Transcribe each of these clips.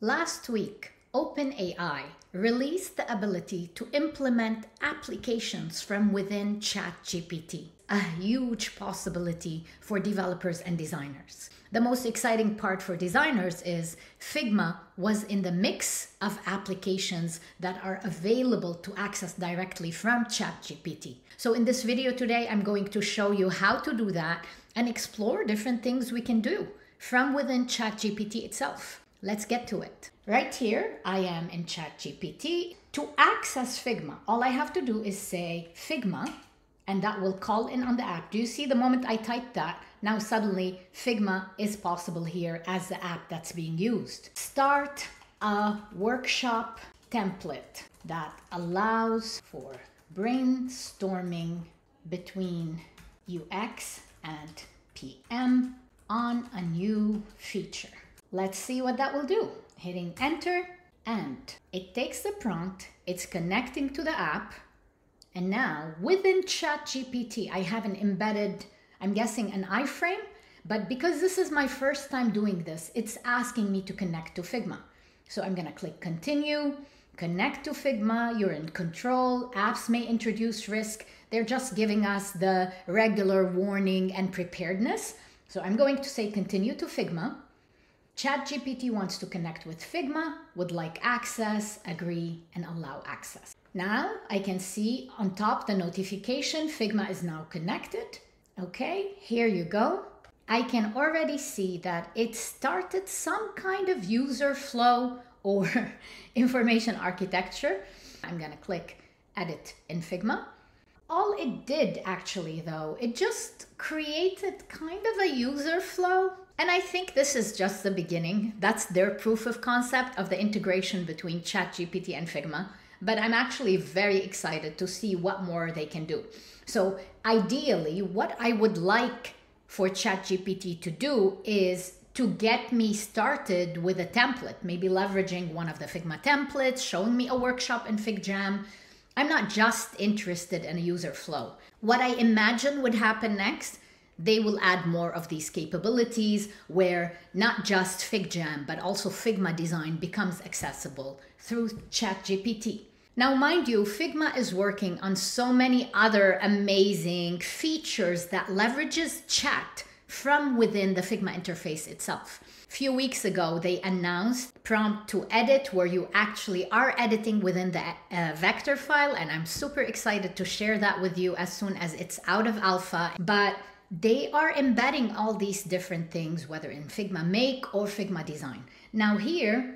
Last week, OpenAI released the ability to implement applications from within ChatGPT, a huge possibility for developers and designers. The most exciting part for designers is Figma was in the mix of applications that are available to access directly from ChatGPT. So in this video today, I'm going to show you how to do that and explore different things we can do from within ChatGPT itself. Let's get to it. Right here, I am in ChatGPT. To access Figma, all I have to do is say Figma, and that will call in on the app. Do you see the moment I type that? Now suddenly Figma is possible here as the app that's being used. Start a workshop template that allows for brainstorming between UX and PM on a new feature. Let's see what that will do. Hitting enter, and it takes the prompt, it's connecting to the app, and now within ChatGPT, I have an embedded, I'm guessing an iframe, but because this is my first time doing this, it's asking me to connect to Figma. So I'm gonna click continue, connect to Figma, you're in control, apps may introduce risk. They're just giving us the regular warning and preparedness. So I'm going to say continue to Figma. ChatGPT wants to connect with Figma, would like access, agree, and allow access. Now I can see on top the notification, Figma is now connected. Okay, here you go. I can already see that it started some kind of user flow or information architecture. I'm gonna click edit in Figma. All it did actually though, it just created kind of a user flow. And I think this is just the beginning. That's their proof of concept of the integration between ChatGPT and Figma. But I'm actually very excited to see what more they can do. So ideally, what I would like for ChatGPT to do is to get me started with a template, maybe leveraging one of the Figma templates, showing me a workshop in FigJam. I'm not just interested in a user flow. What I imagine would happen next, they will add more of these capabilities where not just FigJam, but also Figma design becomes accessible through ChatGPT. Now, mind you, Figma is working on so many other amazing features that leverages chat from within the Figma interface itself. A few weeks ago, they announced prompt to edit, where you actually are editing within the vector file, and I'm super excited to share that with you as soon as it's out of alpha. But they are embedding all these different things, whether in Figma Make or Figma Design. Now here,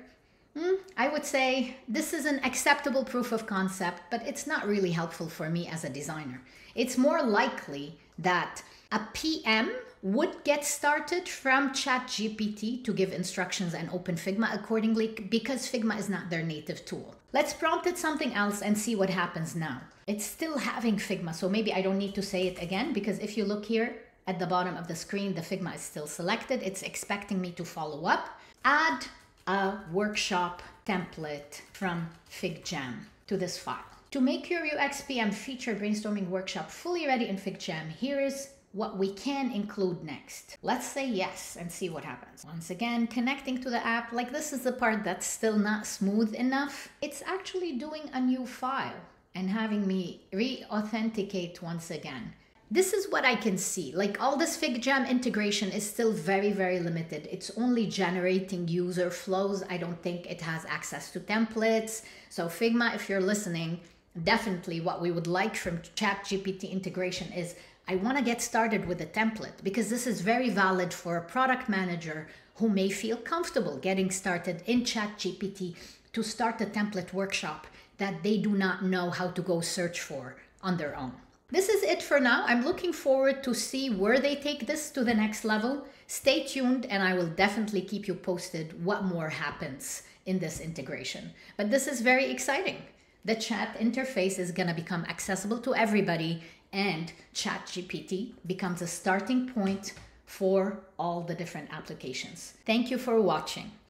I would say this is an acceptable proof of concept, but it's not really helpful for me as a designer. It's more likely that a PM would get started from ChatGPT to give instructions and open Figma accordingly, because Figma is not their native tool. Let's prompt it something else and see what happens now. It's still having Figma, so maybe I don't need to say it again, because if you look here at the bottom of the screen, the Figma is still selected. It's expecting me to follow up. Add a workshop template from FigJam to this file. To make your UX PM feature brainstorming workshop fully ready in FigJam, here is what we can include next. Let's say yes and see what happens. Once again, connecting to the app, like this is the part that's still not smooth enough. It's actually doing a new file and having me re-authenticate once again. This is what I can see. Like all this FigJam integration is still very, very limited. It's only generating user flows. I don't think it has access to templates. So Figma, if you're listening, definitely what we would like from ChatGPT integration is I want to get started with a template, because this is very valid for a product manager who may feel comfortable getting started in ChatGPT to start a template workshop that they do not know how to go search for on their own. This is it for now. I'm looking forward to see where they take this to the next level. Stay tuned and I will definitely keep you posted what more happens in this integration. But this is very exciting. The chat interface is going to become accessible to everybody, and ChatGPT becomes a starting point for all the different applications. Thank you for watching.